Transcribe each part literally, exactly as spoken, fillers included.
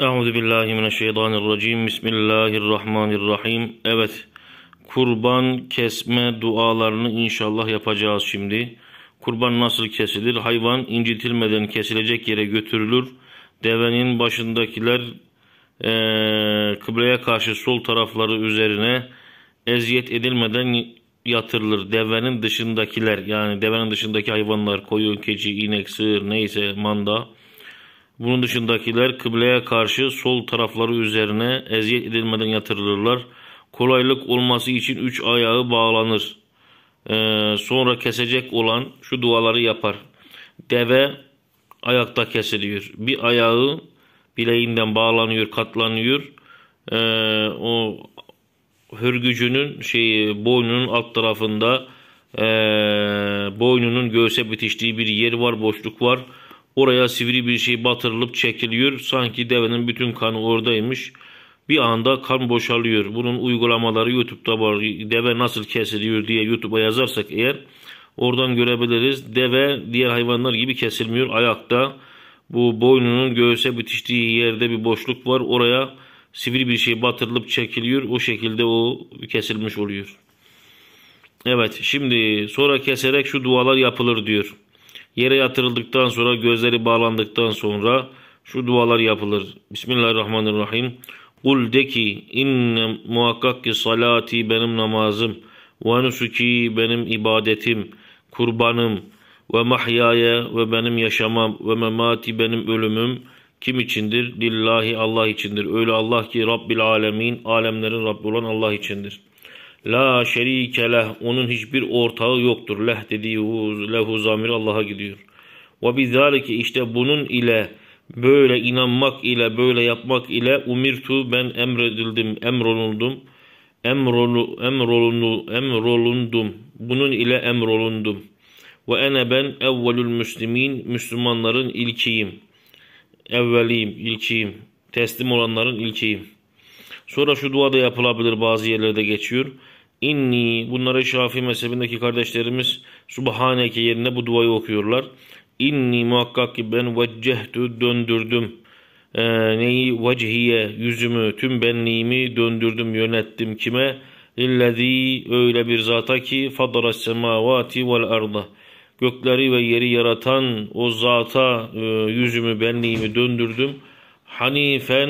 Euzubillahimineşşeytanirracim. Bismillahirrahmanirrahim. Evet, kurban kesme dualarını inşallah yapacağız şimdi. Kurban nasıl kesilir? Hayvan incitilmeden kesilecek yere götürülür. Devenin başındakiler ee, kıbleye karşı sol tarafları üzerine eziyet edilmeden yatırılır. Devenin dışındakiler, yani devenin dışındaki hayvanlar, koyun, keçi, inek, sığır, neyse, manda, bunun dışındakiler kıbleye karşı sol tarafları üzerine eziyet edilmeden yatırılırlar. Kolaylık olması için üç ayağı bağlanır. Ee, sonra kesecek olan şu duaları yapar. Deve ayakta kesiliyor. Bir ayağı bileğinden bağlanıyor, katlanıyor. Ee, o hörgücünün şeyi, boynunun alt tarafında e, boynunun göğse bitiştiği bir yer var, boşluk var. Oraya sivri bir şey batırılıp çekiliyor. Sanki devenin bütün kanı oradaymış. Bir anda kan boşalıyor. Bunun uygulamaları YouTube'da var. Deve nasıl kesiliyor diye YouTube'a yazarsak eğer oradan görebiliriz. Deve diğer hayvanlar gibi kesilmiyor. Ayakta, bu boynunun göğse bitiştiği yerde bir boşluk var. Oraya sivri bir şey batırılıp çekiliyor. O şekilde o kesilmiş oluyor. Evet, şimdi sonra keserek şu dualar yapılır diyor. Yere yatırıldıktan sonra, gözleri bağlandıktan sonra şu dualar yapılır. Bismillahirrahmanirrahim. Kul de ki inne muhakkak ki salati benim namazım, ve nusuki benim ibadetim, kurbanım, ve mahyaya ve benim yaşamam, ve memati benim ölümüm kim içindir? Lillahi Allah içindir. Öyle Allah ki Rabbil alemin, alemlerin Rabbi olan Allah içindir. La şerike leh, onun hiçbir ortağı yoktur. Leh dediği lehu zamir Allah'a gidiyor. Ve bizalike, işte bunun ile, böyle inanmak ile, böyle yapmak ile umirtu, ben emredildim, emrolundum. Emrolu, emrolundu, emrolundum. Bunun ile emrolundum. Ve ene ben evvelül müslimin, Müslümanların ilkiyim. Evveliyim, ilkiyim. Teslim olanların ilkiyim. Sonra şu dua da yapılabilir, bazı yerlerde geçiyor. İnni, bunları Şafii mezhebindeki kardeşlerimiz Subhaneke yerine bu duayı okuyorlar. İnni, muhakkak ki ben veccehtu, döndürdüm. Ee, neyi? Vecihiye, yüzümü, tüm benliğimi döndürdüm, yönettim. Kime? İllezî, öyle bir zata ki fadaras semavati vel arda, gökleri ve yeri yaratan o zata e, yüzümü, benliğimi döndürdüm. Hanifen,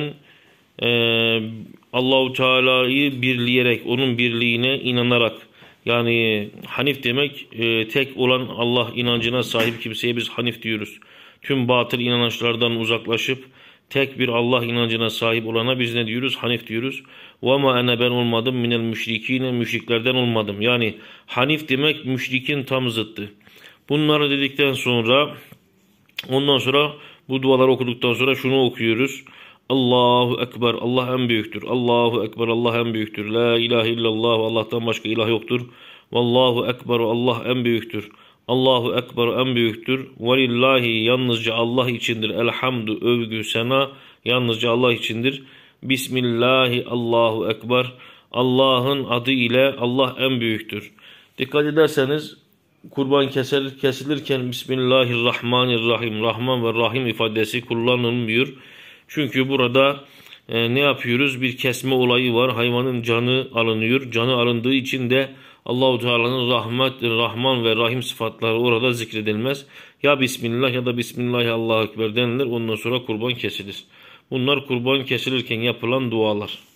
Ee, Allahu Teala'yı birleyerek, onun birliğine inanarak, yani Hanif demek e, tek olan Allah inancına sahip kimseye biz Hanif diyoruz. Tüm batıl inançlardan uzaklaşıp tek bir Allah inancına sahip olana biz ne diyoruz? Hanif diyoruz. Ve ma ene, ben olmadım, minel müşrikine, müşriklerden olmadım. Yani Hanif demek müşrikin tam zıttı. Bunları dedikten sonra, ondan sonra bu duaları okuduktan sonra şunu okuyoruz. Allahu Ekber, Allah en büyüktür. Allahu Ekber, Allah en büyüktür. La ilahe illallah, Allah'tan başka ilah yoktur. Vallahu Ekber, Allah en büyüktür. Allahu Ekber, en büyüktür. Velillahi, yalnızca Allah içindir. Elhamdü, övgü, sena yalnızca Allah içindir. Bismillahi, Allahu Ekber, Allah'ın adı ile Allah en büyüktür. Dikkat ederseniz kurban kesilir, kesilirken Bismillahirrahmanirrahim, Rahman ve Rahim ifadesi kullanılmıyor. Çünkü burada e, ne yapıyoruz? Bir kesme olayı var. Hayvanın canı alınıyor. Canı alındığı için de Allahu Teala'nın rahmet, Rahman ve Rahim sıfatları orada zikredilmez. Ya Bismillah ya da Bismillah Allahu Ekber denilir. Ondan sonra kurban kesilir. Bunlar kurban kesilirken yapılan dualar.